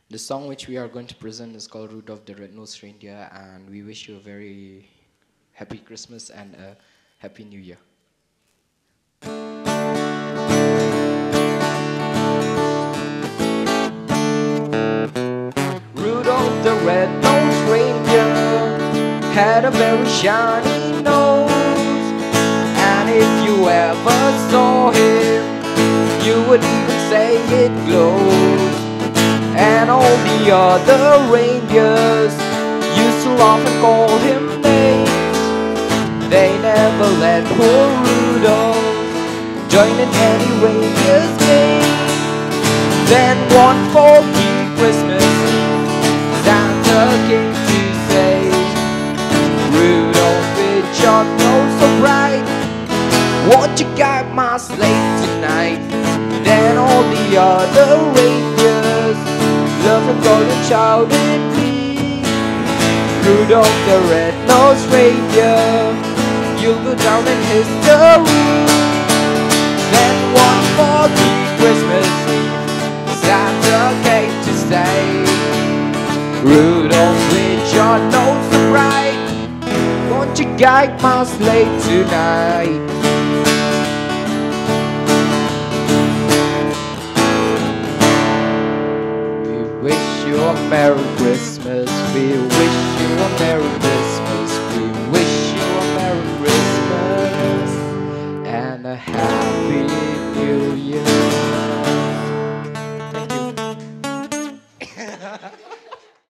The song which we are going to present is called Rudolph the Red-Nosed Reindeer, and we wish you a very happy Christmas and a happy New Year. Rudolph the red-nosed reindeer had a very shiny nose, and if you ever saw him, you would even say it glows. And all the other reindeers used to laugh and call him names. They never let poor Rudolph join in any reindeer's game. Then one foggy Christmas Eve, Santa came to say, Rudolph, with your nose so bright, won't you guide my sleigh tonight? Then all the other reindeers loved and called and shouted me, Rudolph the red-nosed reindeer, you'll go down in history. Then one foggy Christmas Eve, Santa came to say, Rudolph, with your nose so bright, won't you guide my sleigh tonight? We wish you a Merry Christmas. We wish you a Merry Christmas.